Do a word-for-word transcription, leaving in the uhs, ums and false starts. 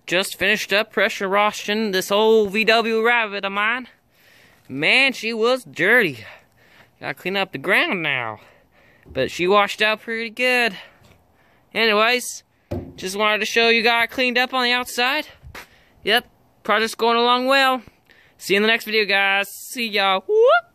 just finished up pressure washing this old V W Rabbit of mine. Man, she was dirty. Gotta clean up the ground now. But she washed out pretty good. Anyways, just wanted to show you got it cleaned up on the outside. Yep, project's going along well. See you in the next video, guys. See y'all. Whoop!